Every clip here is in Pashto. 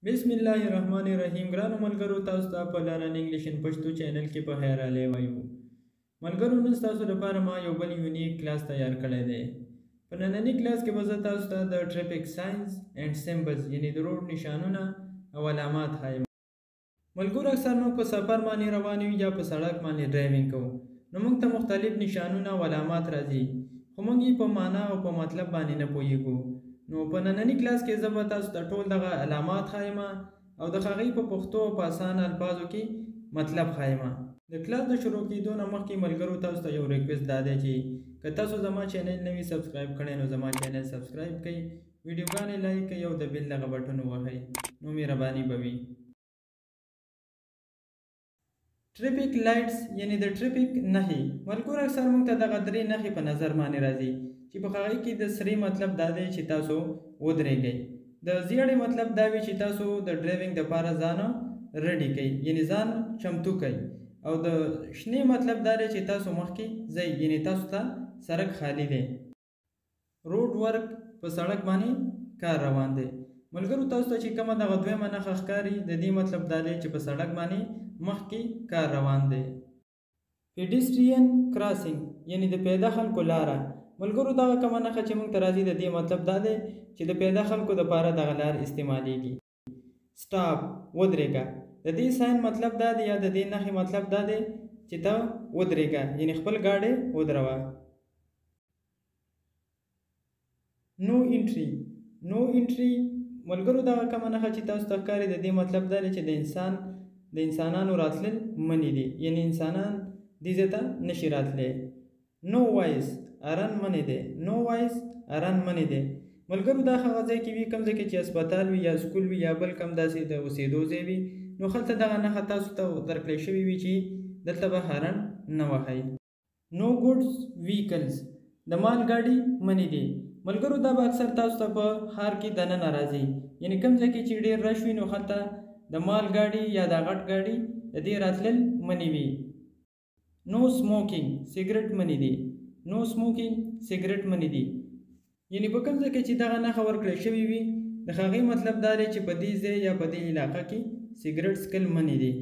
बिस्मिल्लाहिर्रहमानिर्रहीम ګرانو ملګرو تاسو ته په لارن انګلیش ان پښتو چینل کې په خیر راغلی وایو ملګرو نن تاسو لپاره ما یو بل یونیک کلاس تیار کړی دی په نننی کلاس کې به زه تاسو ته د ټریفیک ساينز اینڈ سمبلز یعنی د روډ نشانونه او علامات ښایم ملګرو اکثر موږ په سفر باندې روان یو یا په سړک باندې ډرایوینګ کوو نو موږ ته مختلف نشانونه او علامات راځي خو موږ یې په معنا او په مطلب باندې نه پوهیږو نو په نننی کلاس کې زه به تاسو ته ټول دغه علامات ښایم او د هغې په پښتو او په اسانه الفاظو کې مطلب ښایم د کلاس د شروع کېدو نه مخکې ملګرو تاسو ته یو ریکویسټ دا دی چې که تاسو زما چینل نه وي سبسکرایب کړی نو زما چینل سبسکرایب کړئ ویډیوګانې لایک کړئ او د بیل دغه بټن ووهئ نو مهرباني به وي ټریفیک لایټس یعنی د ټریفیک نښې ملګرو اکثر موږ ته دغه درې نښې په نظر باندې راځي چې په هغې کې د سرې مطلب دا دی چې تاسو ودرېږئ د زیړې مطلب دا وي چې تاسو د ډرایوینګ دپاره ځان ریډي کوئ یعنی ځان چمتو کوئ او د شنې مطلب دا دی چې تاسو مخکې ځئ یعنی تاسو ته سړک خالی دی روډ ورک په سړک باندې کار روان دی ملګرو تاسو ته چې کومه دغه دویمه نښه ښکاري د دې مطلب دا دی چې په سړک باندې مخکې کار روان دی پیډیسټرین کراسینګ یعنی د پیاده خلکو لاره ملګرو دغه کومه نښه چې موږ ته راځي د دې مطلب دا دی چې د پیاده خلکو دپاره دغه لار استعمالیږي سټاپ ودرېږه د دې ساين مطلب دا دی یا د دې نښې مطلب دا دی چې ته ودرېږه یعنی خپل ګاډی ودروه نو انټري ملګرو دغه کومه نښه چې تاسو ته ښکاري د دې مطلب دا دی چې د انسانانو راتلل منې دي یعنی انسانان دې ځای ته نشي راتلی نو وایس ارن منې دی ملګرو دا هغه ځای کې وي کوم ځای کې چې هسپتال وي یا سکول وي یا بل کوم داسې د اوسېدو ځای وي نو هلته دغه نښه تاسو ته درکړی شوې وي چې دلته به هارن نه وهئ نو ګوډز ویکلز د مال ګاډي منې دي ملګرو دا به اکثر تاسو ته په ښار کې دننه راځي یعنی کوم ځای کې چې ډېر رش وي نو هلته د مال ګاډي یا د غټ ګاډي د دې راتلل منې وي نو سموکینګ سیګرټ منې دي یعنی په کوم ځای کې چې دغه نښه ورکړی شوې وي د هغې مطلب دا دی چې په دې ځای یا په دې علاقه کې سیګرټ څکل منې دي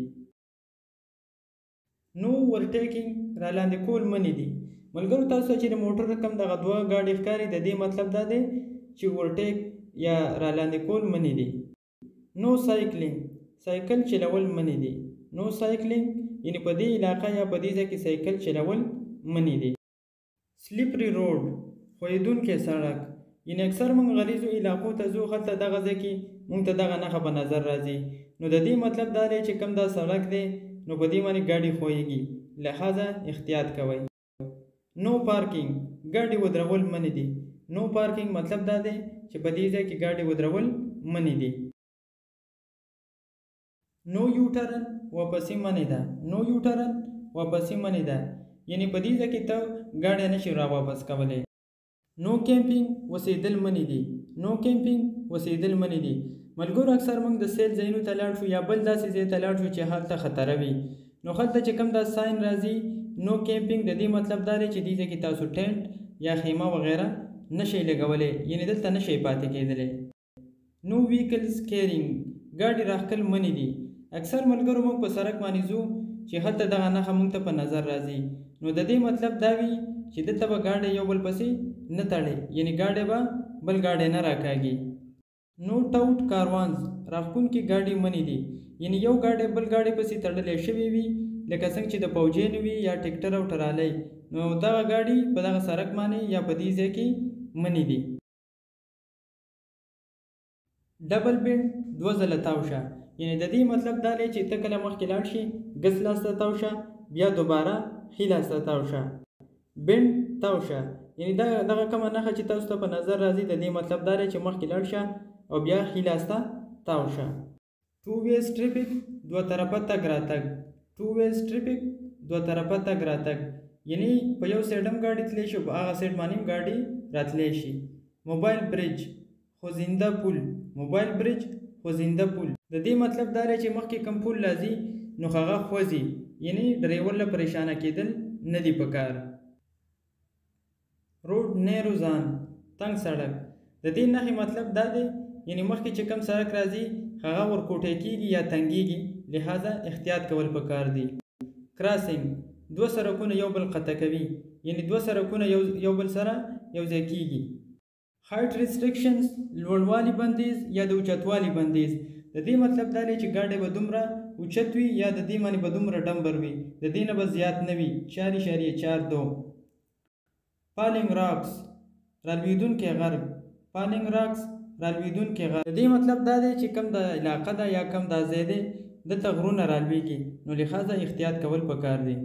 نو ورټیکینګ رالاندې کول منې دي ملګرو تاسو چې د موټر رقم دغه دوه ګاډي ښکاري د دې مطلب دا دی چې ورټیک یا رالاندې کول منې دي نو سایکل چلول منې دي یعنی په دې علاقه یا په دې ځای کې سایکل چلول منې دي سلیپري روډ ښویېدونکی سړک یعنی اکثر موږ غلیظو علاقو ته ځو هلته دغه ځای کې موږ ته دغه نښه په نظر راځي نو د دې مطلب دا دی چې کوم دا سړک دی نو په دې باندې ګاډي ښویېږي لہذا احتیاط کوئ نو پارکینګ ګاډي ودرول منې دي نو پارکینګ مطلب دا دی چې په دې ځای کې ګاډي ودرول منې دي نو یوټرن واپسې منې ده یعنی په دې ځای کې ته ګاډی نشي را واپس کولی نو کیمپینګ اوسېدل منې دي ملګرو اکثر موږ د سیل ځایونو ته لاړ شو یا بل داسې ځای ته لاړ شو چې هلته خطره وي نو هلته چې کوم دا ساين راځي نو کیمپینګ د دې مطلب دا دی چې دې ځای کې تاسو ټینټ یا خیمه وغیره نشئ لګولی یعنی دلته نشئ پاتې کېدلی نو ویکلز کیرینګ ګاډي راښکل منې دي اکثر ملګرو موږ په سړک باندې ځو چې هلته دغه نښه موږ ته په نظر راځي نو د دې مطلب دا وي چې دلته به ګاډی یو بل پسې نه تړي یعنی ګاډی به بل ګاډی نه راکاږي نو ټاوټ کاروانز راښکونکي ګاډي منې دي یعنی یو ګاډی بل ګاډی پسې تړلی شوی وي لکه څنګه چې د پوجیانو وي یا ټیکټر او ټرالۍ نو دغه ګاډي په دغه سړک باندې یا په دې ځای کې منې دي ډبل بینډ دوه ځله تاو شه یعنی د دې مطلب دا دی چې ته کله مخکې لاړ شي ګس لاس ته تاو شه بیا دوباره ښي لاس ته تاو شه بینډ تاو شه یعنی دغه کومه نښه چې تاسو ته په نظر راځي د دې مطلب دا دی چې مخکې لاړ شه او بیا ښي لاس ته تاو شه ټو ویز ټریفیک دوه طرفه تګ راتګ یعنی په یو سایډ هم ګاډي تلی شي په هغه سایډ باندې هم ګاډي راتلی شي موبایل برج خوځنده پول د دې مطلب دا دی چې مخکې کوم پول راځي نو هغه خوځي یعنی ډریور له پریشانه کېدل نه دي پکار روډ نیروزان تنګ سړک د دې نښې مطلب دا دی یعنی مخکې چې کوم سړک راځي هغه ورکوټی کېږي یا تنګېږي، لہذا احتیاط کول پکار دی. کراسینګ دوه سرکونه یو بل قطع کوي، یعنی دوه سرکونه یو بل سره یو ځای کېږي. هایټ ریسټریکشنز لوړوالي بندیز یا د اوچتوالي بندیز. د دې مطلب دا دی چې ګاډی به دومره اوچت وي یا د دې باندې به دومره ډمبر وي، د دې نه به زیات نه وي. 4.42. فالینګ راکس رالویدونکی غر. فالینګ راکس رالویدونکی غر. د دې مطلب دا دی چې کم د علاقه ده یا کم دا ځای دی دلته غرونه رالویږي، نو لہذا احتیاط کول پکار دی.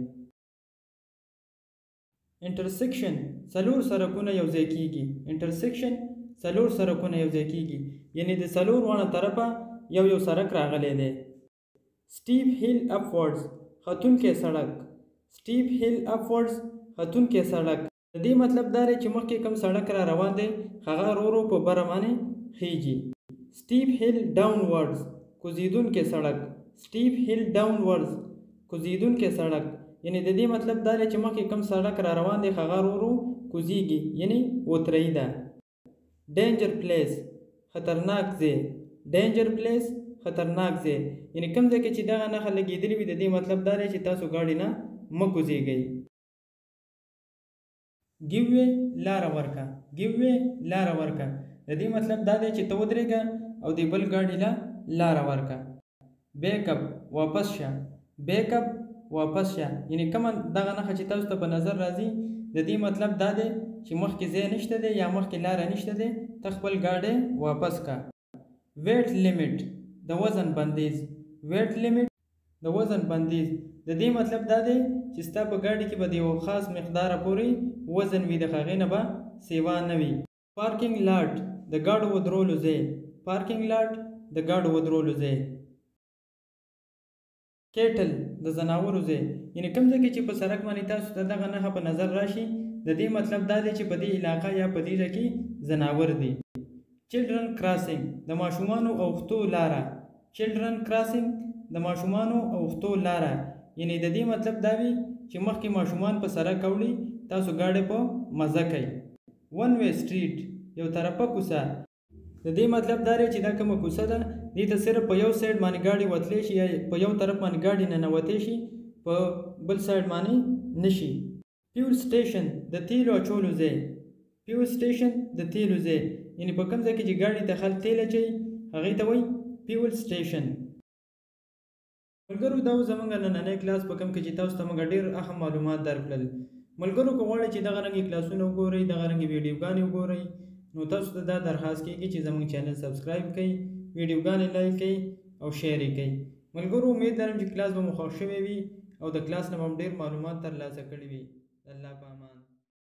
انټرسیکشن څلور سرکونه یو ځای کېږي. انټرسیکشن څلور سرکونه یو ځای کېږي، یعنی د څلور واړه طرفه یو سرک راغلی دی. سټیپ هیل اپورډز ختونکی سړک. سټیپ هیل اپورډز ختونکی سړک. د دې مطلب دا دی چې مخکې کوم سړک را روان دی هغه ورو ورو په بره باندې خیږي. سټیپ هیل ډاونورډز کوزیدونکی سړک. سټیپ هیل ډاونورډز کوزیدونکی سړک، یعنی د دې مطلب دا دی چې مخکې کوم سړک را روان دی هغه ورو ورو کوزیږي، یعنی وترهیي ده. ډینجر پلیس خطرناک ځای. ډینجر پلیس خطرناک ځای، یعنی کوم ځای کې چې دغه نښه لګېدلې وي د دې مطلب دا دی چې تاسو ګاډي نه مه کوزیږئ. ګیو وی لاره ورکه. ګیو وی لاره ورکه، د دې مطلب دا دی چې ته ودرېږه او د بل ګاډي له لاره ورکه. بیک اپ واپس شه. بیک اپ واپس شه، یعنی کومه دغه نښه چې تاسو ته په نظر راځي د دې مطلب دا دی چې مخکې ځای نشته دی یا مخکې لاره نشته دی، ته خپل ګاډی واپس کا. ویټ لیمټ د وزن بندیز. ویټ لیمټ د وزن بندیز، د دې مطلب دا دی چې ستا په ګاډي کې به د یو خاص مقداره پورې وزن وي، د هغې نه به سیوا نه وي. پارکینګ لاټ د ګاډو ودرولو ځای. پارکینګ لاټ د ګاډو ودرولو ځای. کیټل د ځناورو ځای، یعنی کوم ځای کې چې په سړک باندې تاسو ته دغه نښه په نظر راشي د دې مطلب دا دی چې په دې علاقه یا په دې ځای کې ځناور دي. چلډرن کراسینګ د ماشومانو اوښتو لاره. چلډرن کراسینګ د ماشومانو اوښتو لاره، یعنی د دې مطلب دا وي چې مخکې ماشومان په سړک اوړي تاسو ګاډی په مزه کوئ. ون وی سټریټ یو طرفه کوڅه، د دې مطلب دا دی چې دا کومه کوڅه ده دې ته صرف په یو سایډ باندې ګاډي وتلی شي یا په یو طرف باندې ګاډي ننوتی شي، په بل سایډ باندې نشي. فیول سټیشن د تیلو اچولو ځای. فیول سټیشن د تیلو ځای، یعنی په کوم ځای کې چې ګاډي ته خلک تیل اچوي هغې ته وایي فیول سټیشن. ملګرو دا و زموږ نننی کلاس په کوم کې چې تاسو ته موږ ډېر اهم معلومات درکړل. ملګرو که غواړئ چې دغه رنګې کلاسونه وګورئ، دغه رنګې ویډیوګانې وګورئ، نو تاسو ته دا درخواست کېږي چې زموږ چینل سبسکرایب کړئ، ویډیوګانې لایک کړئ او شیر یې کړئ. ملګرو امید لرم چې کلاس به مو خوښ شوی وي او د کلاس نه به هم ډېر معلومات ترلاسه کړي وي. الله په امان.